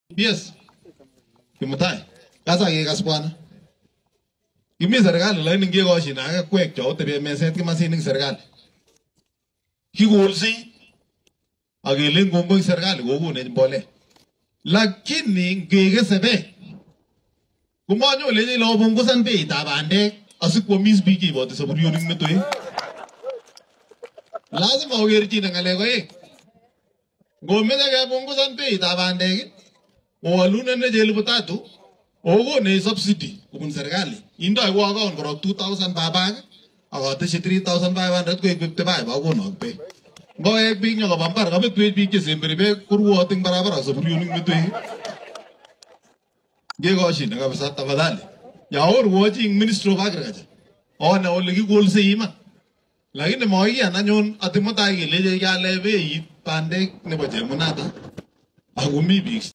Yes. Kimutai. Kasa ke kasbwana. Kimi serikali la ninge go shina ka kwek cho te meset ki masining serikali. Kigolsi agelen gombo serikali go ne bole. Lakini ngege sebe. Kumanyo le lo bongo san be tabande asikwo misbiki bote Sufuri yoning metoi. Lazima ogerchi ngale ko Gomeza ke bongo san be tabande Waluna ne jelu butatu ogo ne subsidy kubun serikali indo ay wa account koro 2000 babag agote 3500 ko ekipte bay ba go no pe go ek big nyo ba par ka be tweet big ke sembre be kurwo ting barabara Sufuri yoning metoi ge go shin ka basa tafadhali ya or watching minister of agriculture ona oligi gol se ima lakini moi ana nyon atimota ge le ya lebe yi pande ne boje munata agumi big